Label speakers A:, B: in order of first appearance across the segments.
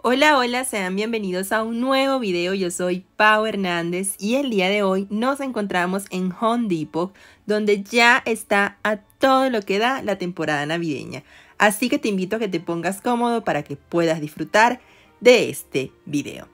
A: Hola, hola, sean bienvenidos a un nuevo video. Yo soy Pau Hernández y el día de hoy nos encontramos en Home Depot, donde ya está a todo lo que da la temporada navideña. Así que te invito a que te pongas cómodo para que puedas disfrutar de este video.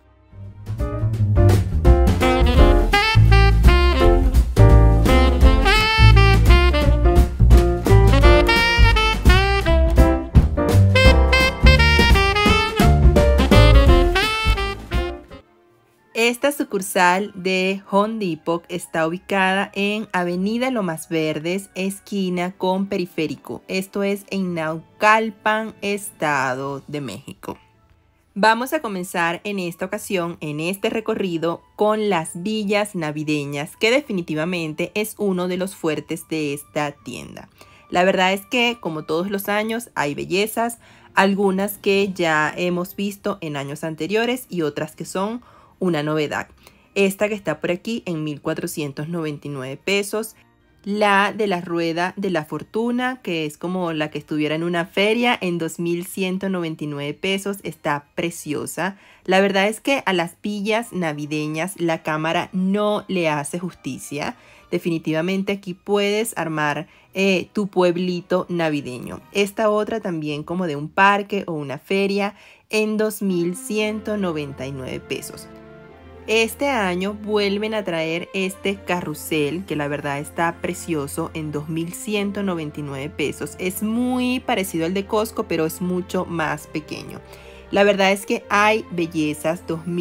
A: Esta sucursal de Home Depot está ubicada en Avenida Lomas Verdes, esquina con Periférico. Esto es en Naucalpan, Estado de México. Vamos a comenzar en esta ocasión, en este recorrido, con las villas navideñas, que definitivamente es uno de los fuertes de esta tienda. La verdad es que, como todos los años, hay bellezas, algunas que ya hemos visto en años anteriores y otras que son una novedad. Esta que está por aquí en 1,499 pesos. La de la rueda de la fortuna, que es como la que estuviera en una feria, en 2,199 pesos. Está preciosa. La verdad es que a las villas navideñas la cámara no le hace justicia. Definitivamente aquí puedes armar tu pueblito navideño. Esta otra también como de un parque o una feria en 2,199 pesos. Este año vuelven a traer este carrusel, que la verdad está precioso, en 2,199 pesos. Es muy parecido al de Costco, pero es mucho más pequeño. La verdad es que hay bellezas,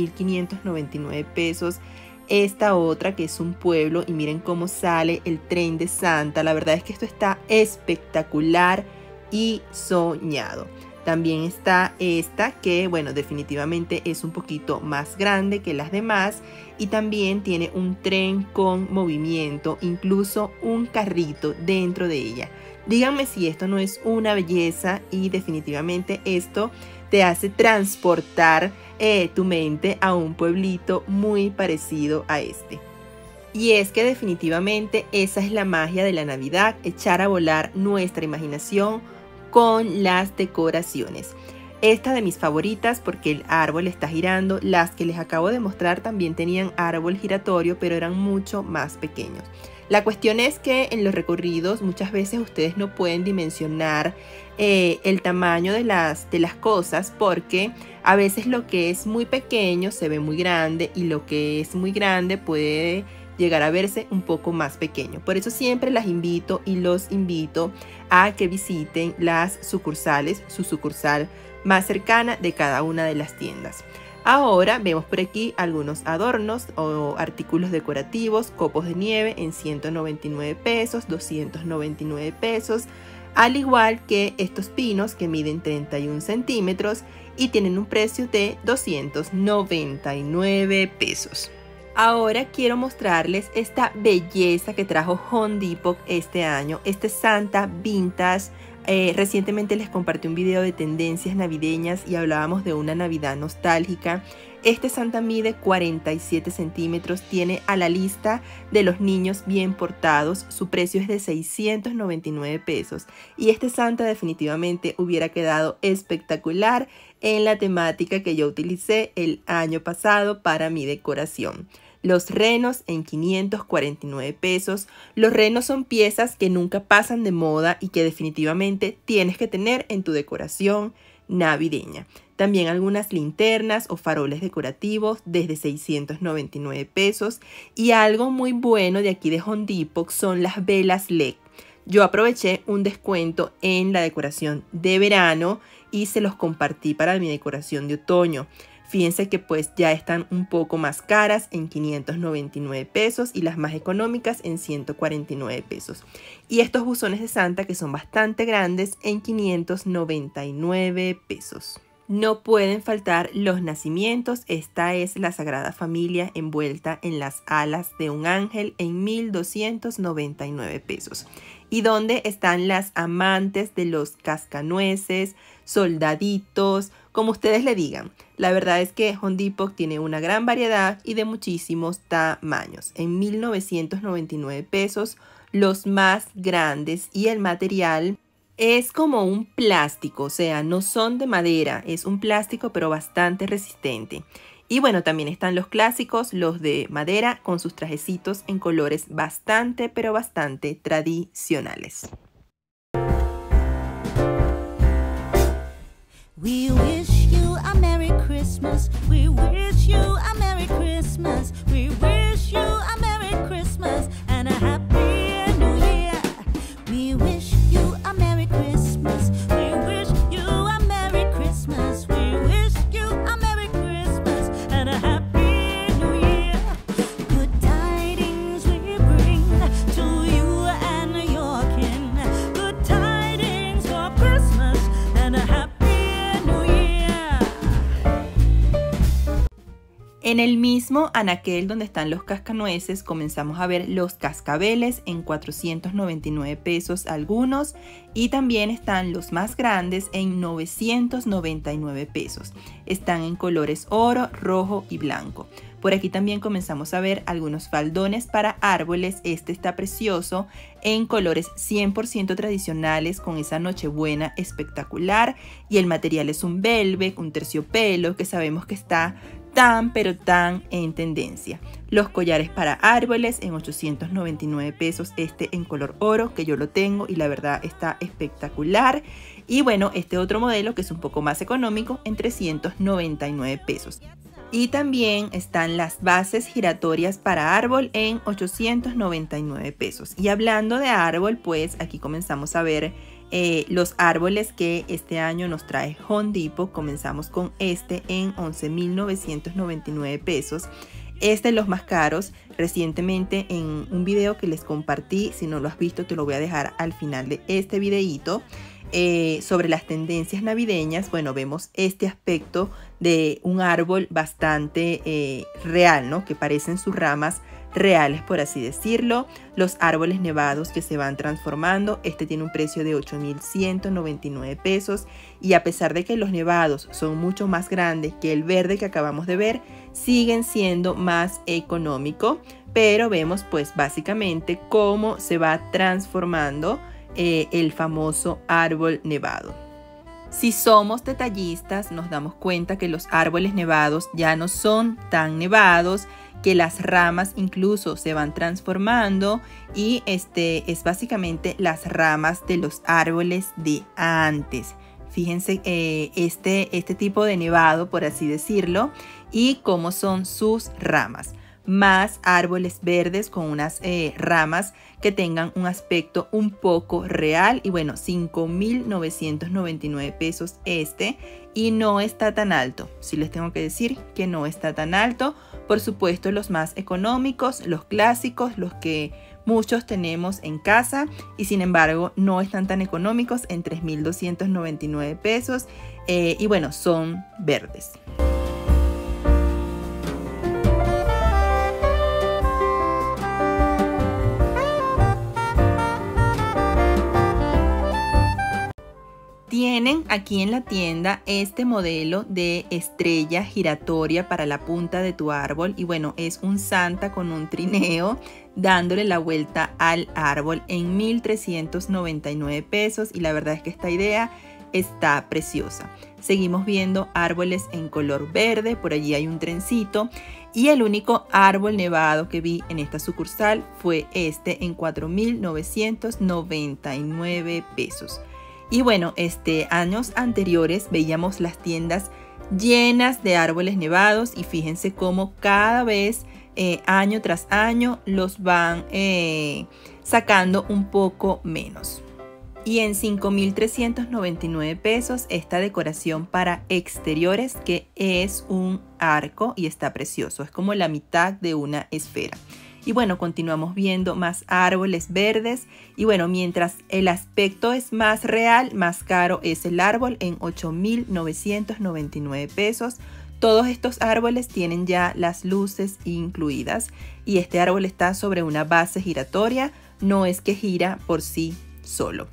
A: 2,599 pesos. Esta otra que es un pueblo y miren cómo sale el tren de Santa. La verdad es que esto está espectacular y soñado. También está esta que, bueno, definitivamente es un poquito más grande que las demás y también tiene un tren con movimiento, incluso un carrito dentro de ella. Díganme si esto no es una belleza y definitivamente esto te hace transportar tu mente a un pueblito muy parecido a este. Y es que definitivamente esa es la magia de la Navidad, echar a volar nuestra imaginación con las decoraciones. Esta de mis favoritas porque el árbol está girando. Las que les acabo de mostrar también tenían árbol giratorio, pero eran mucho más pequeños. La cuestión es que en los recorridos muchas veces ustedes no pueden dimensionar el tamaño de las cosas, porque a veces lo que es muy pequeño se ve muy grande y lo que es muy grande puede llegar a verse un poco más pequeño. Por eso siempre las invito y los invito a que visiten las sucursales, su sucursal más cercana de cada una de las tiendas. Ahora vemos por aquí algunos adornos o artículos decorativos, copos de nieve en 199 pesos, 299 pesos, al igual que estos pinos que miden 31 centímetros y tienen un precio de 299 pesos. Ahora quiero mostrarles esta belleza que trajo Home Depot este año, este Santa Vintage. Recientemente les compartí un video de tendencias navideñas y hablábamos de una Navidad nostálgica. Este Santa mide 47 centímetros, tiene a la lista de los niños bien portados, su precio es de 699 pesos y este Santa definitivamente hubiera quedado espectacular en la temática que yo utilicé el año pasado para mi decoración. Los renos en 549 pesos. Los renos son piezas que nunca pasan de moda y que definitivamente tienes que tener en tu decoración navideña. También algunas linternas o faroles decorativos desde 699 pesos. Y algo muy bueno de aquí de Home Depot son las velas LED. Yo aproveché un descuento en la decoración de verano y se los compartí para mi decoración de otoño. Fíjense que pues ya están un poco más caras en 599 pesos y las más económicas en 149 pesos. Y estos buzones de Santa que son bastante grandes en 599 pesos. No pueden faltar los nacimientos. Esta es la Sagrada Familia envuelta en las alas de un ángel en 1,299 pesos. Y donde están las amantes de los cascanueces, soldaditos, como ustedes le digan. La verdad es que Home Depot tiene una gran variedad y de muchísimos tamaños. En 1,999 pesos los más grandes y el material Es como un plástico, o sea, no son de madera, es un plástico pero bastante resistente. Y bueno, también están los clásicos, los de madera, con sus trajecitos en colores bastante, pero bastante tradicionales.
B: We wish you a Merry Christmas. We wish you a Merry Christmas. We wish you a Merry Christmas and a Happy New Year. We wish you a Merry Christmas. We wish you a Merry Christmas. We wish you a Merry Christmas and a Happy New Year. Good tidings we bring to you and your kin. Good tidings for Christmas and a Happy
A: En el mismo anaquel donde están los cascanueces comenzamos a ver los cascabeles en 499 pesos algunos y también están los más grandes en 999 pesos. Están en colores oro, rojo y blanco. Por aquí también comenzamos a ver algunos faldones para árboles. Este está precioso en colores 100% tradicionales con esa nochebuena espectacular y el material es un velvet, un terciopelo que sabemos que está tan pero tan en tendencia. Los collares para árboles en 899 pesos, este en color oro que yo lo tengo y la verdad está espectacular. Y bueno, este otro modelo que es un poco más económico en 399 pesos. Y también están las bases giratorias para árbol en 899 pesos. Y hablando de árbol, pues aquí comenzamos a ver los árboles que este año nos trae Home Depot. Comenzamos con este en 11.999 pesos. Este es los más caros. Recientemente en un video que les compartí, si no lo has visto te lo voy a dejar al final de este videito, sobre las tendencias navideñas. Bueno, vemos este aspecto de un árbol bastante real, ¿no? Que parecen sus ramas reales, por así decirlo. Los árboles nevados que se van transformando. Este tiene un precio de 8.199 pesos. Y a pesar de que los nevados son mucho más grandes que el verde que acabamos de ver, siguen siendo más económicos. Pero vemos pues básicamente cómo se va transformando el famoso árbol nevado. Si somos detallistas, nos damos cuenta que los árboles nevados ya no son tan nevados, que las ramas incluso se van transformando y es básicamente las ramas de los árboles de antes. Fíjense este tipo de nevado, por así decirlo, y cómo son sus ramas. Más árboles verdes con unas ramas que tengan un aspecto un poco real. Y bueno, 5.999 pesos este. Y no está tan alto. Sí les tengo que decir que no está tan alto. Por supuesto, los más económicos, los clásicos, los que muchos tenemos en casa. Y sin embargo, no están tan económicos en 3.299 pesos. Y bueno, son verdes. Tienen aquí en la tienda este modelo de estrella giratoria para la punta de tu árbol. Y bueno, es un Santa con un trineo dándole la vuelta al árbol en 1.399 pesos. Y la verdad es que esta idea está preciosa. Seguimos viendo árboles en color verde. Por allí hay un trencito. Y el único árbol nevado que vi en esta sucursal fue este en 4.999 pesos. Y bueno, años anteriores veíamos las tiendas llenas de árboles nevados y fíjense cómo cada vez, año tras año, los van sacando un poco menos. Y en 5.399 pesos esta decoración para exteriores que es un arco y está precioso. Es como la mitad de una esfera. Y bueno, continuamos viendo más árboles verdes. Y bueno, mientras el aspecto es más real, más caro es el árbol en 8.999 pesos. Todos estos árboles tienen ya las luces incluidas. Y este árbol está sobre una base giratoria. No es que gira por sí solo.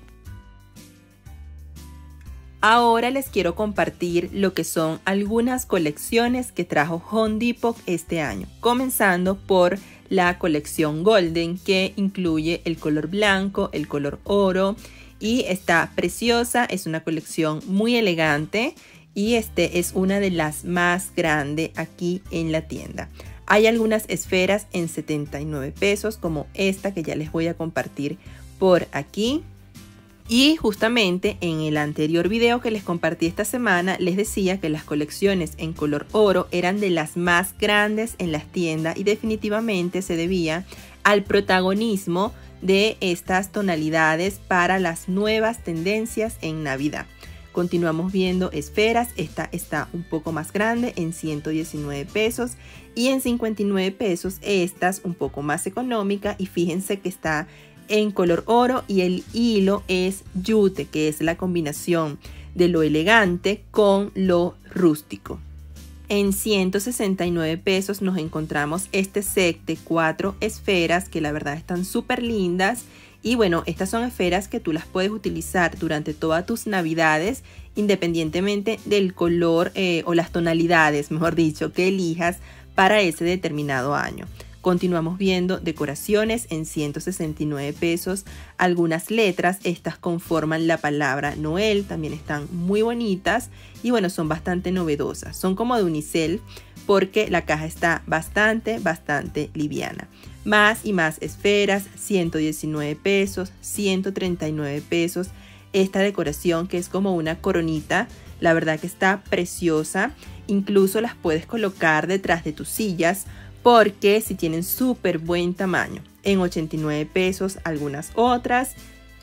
A: Ahora les quiero compartir lo que son algunas colecciones que trajo Home Depot este año. Comenzando por la colección Golden, que incluye el color blanco, el color oro y está preciosa. Es una colección muy elegante y es una de las más grandes aquí en la tienda. Hay algunas esferas en 79 pesos como esta que ya les voy a compartir por aquí. Y justamente en el anterior video que les compartí esta semana les decía que las colecciones en color oro eran de las más grandes en las tiendas y definitivamente se debía al protagonismo de estas tonalidades para las nuevas tendencias en Navidad. Continuamos viendo esferas. Esta está un poco más grande en 119 pesos y en 59 pesos esta es un poco más económica y fíjense que está en color oro y el hilo es yute, que es la combinación de lo elegante con lo rústico. En 169 pesos nos encontramos este set de 4 esferas que la verdad están súper lindas. Y bueno, estas son esferas que tú las puedes utilizar durante todas tus navidades, independientemente del color o las tonalidades, mejor dicho, que elijas para ese determinado año. Continuamos viendo decoraciones en 169 pesos. Algunas letras, estas conforman la palabra Noel, también están muy bonitas y bueno, son bastante novedosas. Son como de unicel porque la caja está bastante liviana. Más y más esferas, 119 pesos, 139 pesos. Esta decoración que es como una coronita, la verdad que está preciosa. Incluso las puedes colocar detrás de tus sillas porque si tienen súper buen tamaño. En 89 pesos algunas otras.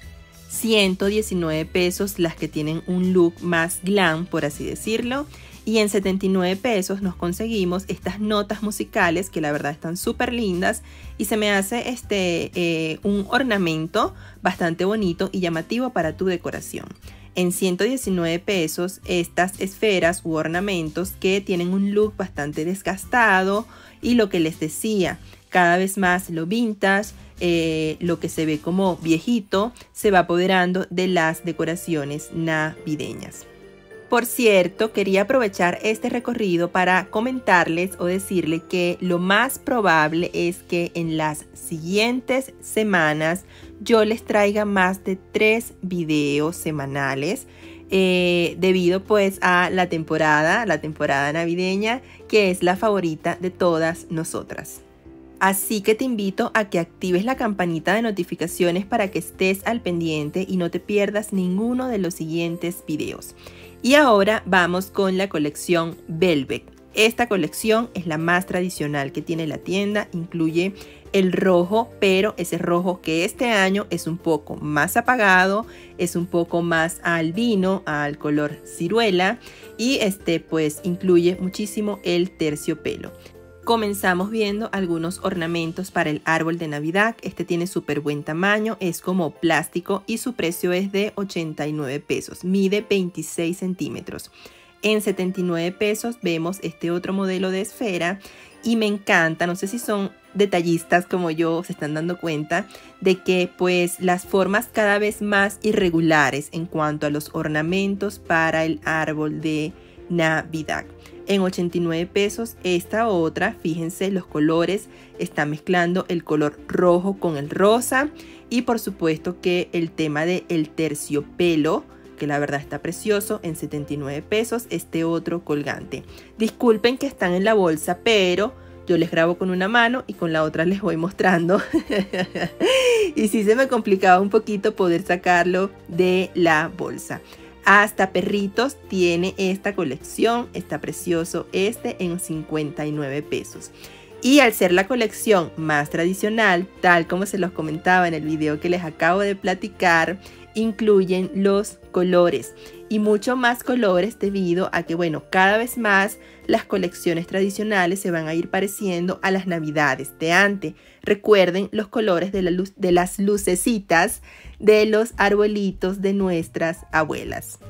A: 119 pesos las que tienen un look más glam, por así decirlo. Y en 79 pesos nos conseguimos estas notas musicales que la verdad están súper lindas y se me hace un ornamento bastante bonito y llamativo para tu decoración. En 119 pesos estas esferas u ornamentos que tienen un look bastante desgastado y lo que les decía, cada vez más lo vintage, lo que se ve como viejito, se va apoderando de las decoraciones navideñas. Por cierto, quería aprovechar este recorrido para comentarles o decirles que lo más probable es que en las siguientes semanas yo les traiga más de 3 videos semanales debido pues a la temporada navideña, que es la favorita de todas nosotras. Así que te invito a que actives la campanita de notificaciones para que estés al pendiente y no te pierdas ninguno de los siguientes videos. Y ahora vamos con la colección Velvet. Esta colección es la más tradicional que tiene la tienda, incluye el rojo, pero ese rojo que este año es un poco más apagado, es un poco más albino, al color ciruela y pues incluye muchísimo el terciopelo. Comenzamos viendo algunos ornamentos para el árbol de Navidad. Este tiene súper buen tamaño, es como plástico y su precio es de 89 pesos. Mide 26 centímetros. En 79 pesos vemos este otro modelo de esfera y me encanta. No sé si son detallistas como yo, se están dando cuenta de que pues las formas cada vez más irregulares en cuanto a los ornamentos para el árbol de Navidad. En 89 pesos esta otra, fíjense los colores, está mezclando el color rojo con el rosa y por supuesto que el tema del terciopelo, que la verdad está precioso. En 79 pesos este otro colgante. Disculpen que están en la bolsa, pero yo les grabo con una mano y con la otra les voy mostrando. Y sí se me complicaba un poquito poder sacarlo de la bolsa. Hasta perritos tiene esta colección, está precioso en 59 pesos. Y al ser la colección más tradicional, tal como se los comentaba en el video que les acabo de platicar, incluyen los colores y mucho más colores debido a que, bueno, cada vez más las colecciones tradicionales se van a ir pareciendo a las navidades de antes. Recuerden los colores de las lucecitas de los arbolitos de nuestras abuelas.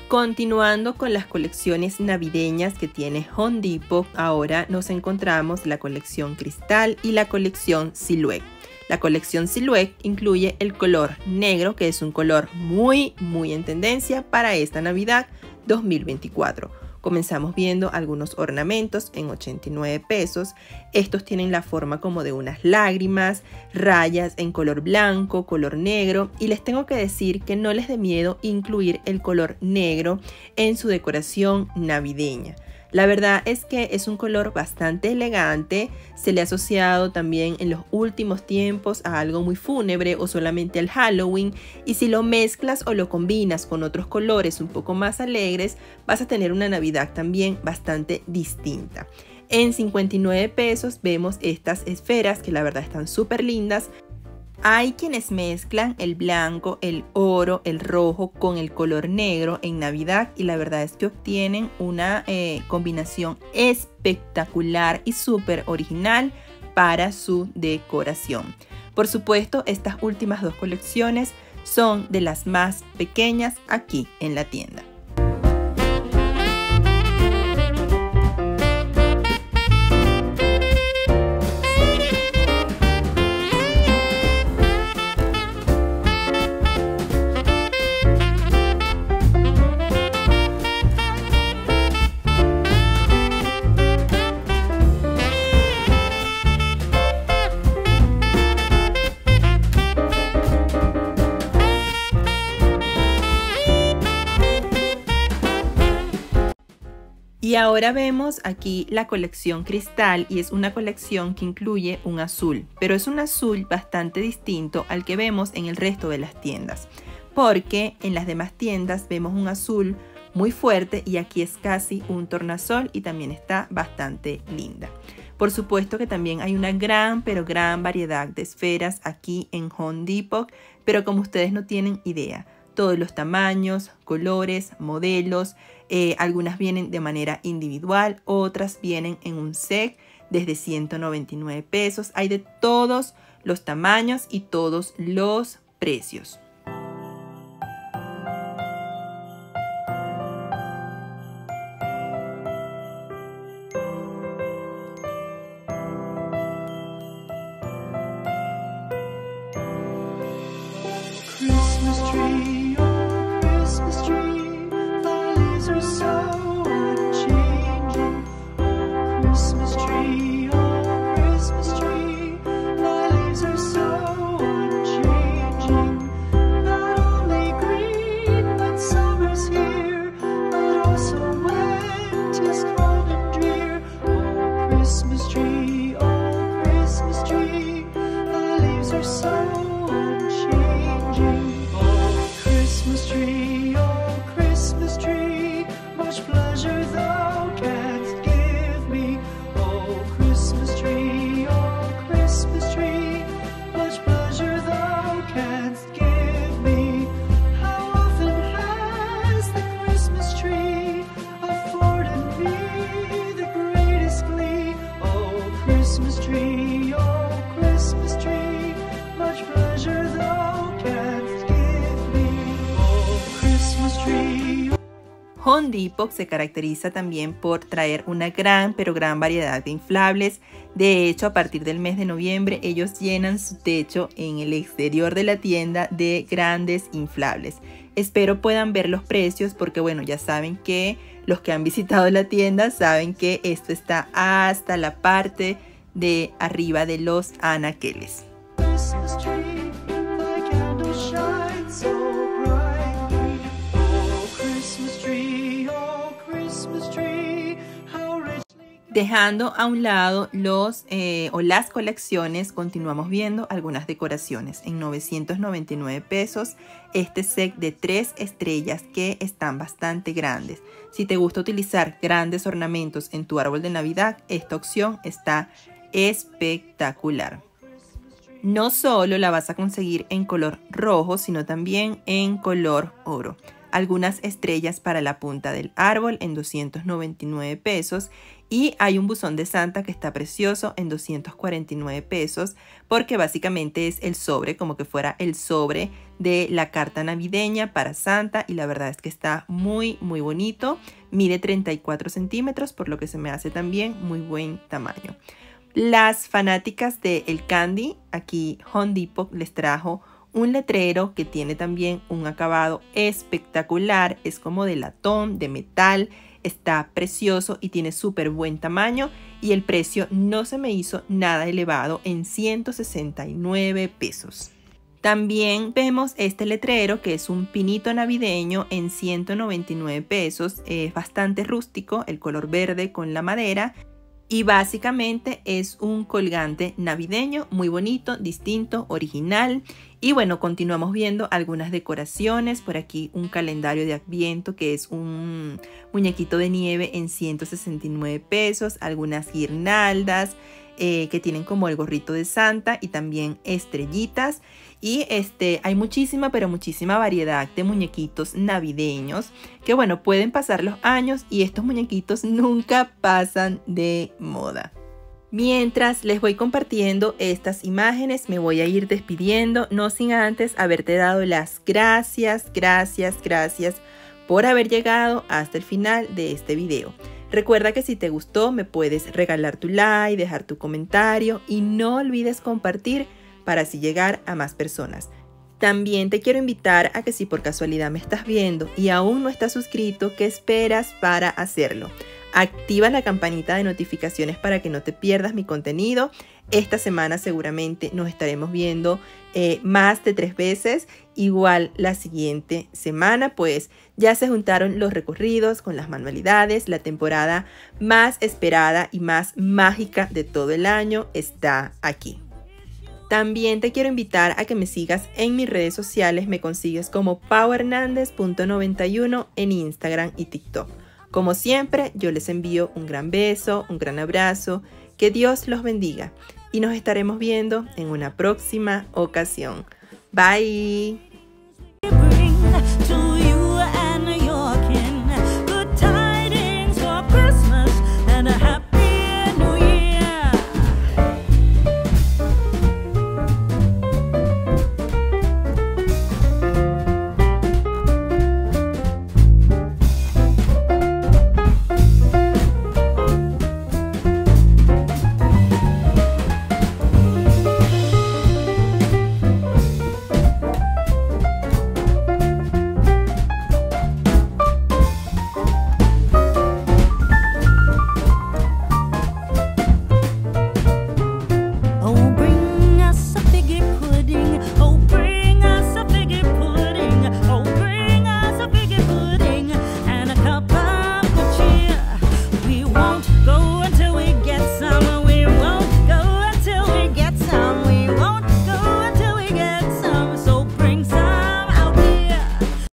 A: Continuando con las colecciones navideñas que tiene Home Depot, ahora nos encontramos la colección Cristal y la colección Silhouette. La colección Silhouette incluye el color negro, que es un color muy en tendencia para esta Navidad 2024. Comenzamos viendo algunos ornamentos en 89 pesos. Estos tienen la forma como de unas lágrimas, rayas en color blanco, color negro. Y les tengo que decir que no les dé miedo incluir el color negro en su decoración navideña. La verdad es que es un color bastante elegante, se le ha asociado también en los últimos tiempos a algo muy fúnebre o solamente al Halloween, y si lo mezclas o lo combinas con otros colores un poco más alegres, vas a tener una Navidad también bastante distinta. En 59 pesos vemos estas esferas que la verdad están súper lindas. Hay quienes mezclan el blanco, el oro, el rojo con el color negro en Navidad y la verdad es que obtienen una combinación espectacular y súper original para su decoración. Por supuesto, estas últimas dos colecciones son de las más pequeñas aquí en la tienda. Y ahora vemos aquí la colección Cristal y es una colección que incluye un azul, pero es un azul bastante distinto al que vemos en el resto de las tiendas, porque en las demás tiendas vemos un azul muy fuerte y aquí es casi un tornasol y también está bastante linda. Por supuesto que también hay una gran variedad de esferas aquí en Home Depot, pero como ustedes no tienen idea, todos los tamaños, colores, modelos, algunas vienen de manera individual, otras vienen en un set desde 199 pesos. Hay de todos los tamaños y todos los precios.
C: Christmas tree, oh Christmas tree, thy leaves are so unchanging. Oh Christmas tree, oh Christmas tree, thy leaves are so unchanging. Not only green when summer's here, but also when 'tis cold and drear. Oh Christmas tree, thy leaves are so unchanging. Oh Christmas tree, much pleasure thou canst give me. Oh Christmas tree, much pleasure thou canst give me. How often has the Christmas tree afforded me the greatest glee? Oh Christmas tree, much pleasure thou canst give me. Oh Christmas tree.
A: Home Depot se caracteriza también por traer una gran variedad de inflables. De hecho, a partir del mes de noviembre, ellos llenan su techo en el exterior de la tienda de grandes inflables. Espero puedan ver los precios porque, bueno, ya saben que los que han visitado la tienda saben que esto está hasta la parte de arriba de los anaqueles.
C: Christmas tree, thy candle shines so brightly. Oh Christmas tree, how richly.
A: Dejando a un lado los o las colecciones, continuamos viendo algunas decoraciones en 999 pesos. Este set de 3 estrellas que están bastante grandes. Si te gusta utilizar grandes ornamentos en tu árbol de Navidad, esta opción está espectacular. No solo la vas a conseguir en color rojo, sino también en color oro. algunas estrellas para la punta del árbol en 299 pesos. Y hay un buzón de Santa que está precioso en 249 pesos porque básicamente es el sobre, como que fuera el sobre de la carta navideña para Santa, y la verdad es que está muy bonito. Mide 34 centímetros, por lo que se me hace también muy buen tamaño. Las fanáticas del candy, aquí Home Depot les trajo un letrero que tiene también un acabado espectacular. Es como de latón, de metal. Está precioso y tiene súper buen tamaño, y el precio no se me hizo nada elevado en 169 pesos. También vemos este letrero que es un pinito navideño en 199 pesos. Es bastante rústico, el color verde con la madera, y básicamente es un colgante navideño muy bonito, distinto, original. Y bueno, continuamos viendo algunas decoraciones. Por aquí un calendario de Adviento que es un muñequito de nieve en 169 pesos. Algunas guirnaldas que tienen como el gorrito de Santa y también estrellitas. Y hay muchísima, pero muchísima variedad de muñequitos navideños que bueno, pueden pasar los años y estos muñequitos nunca pasan de moda. Mientras les voy compartiendo estas imágenes, me voy a ir despidiendo, no sin antes haberte dado las gracias por haber llegado hasta el final de este video. Recuerda que si te gustó me puedes regalar tu like, dejar tu comentario y no olvides compartir para así llegar a más personas. También te quiero invitar a que si por casualidad me estás viendo y aún no estás suscrito, ¿qué esperas para hacerlo? Activa la campanita de notificaciones para que no te pierdas mi contenido. Esta semana seguramente nos estaremos viendo más de 3 veces. Igual la siguiente semana pues ya se juntaron los recorridos con las manualidades. La temporada más esperada y más mágica de todo el año está aquí. También te quiero invitar a que me sigas en mis redes sociales. Me consigues como pauhernandez.91 en Instagram y TikTok. Como siempre, yo les envío un gran beso, un gran abrazo, que Dios los bendiga y nos estaremos viendo en una próxima ocasión. Bye.